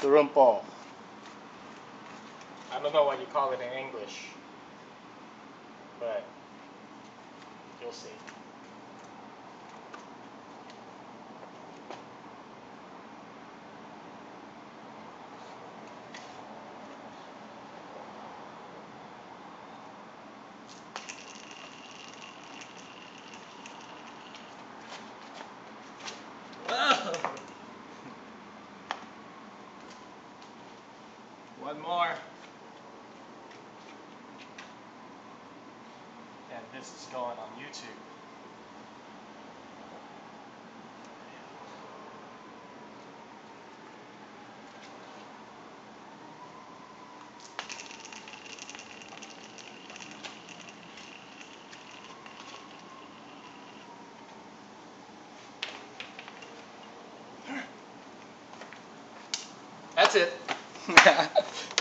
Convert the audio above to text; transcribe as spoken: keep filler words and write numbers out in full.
Turumpal. I don't know what you call it in English, but you'll see. One more. And this is going on YouTube. That's it.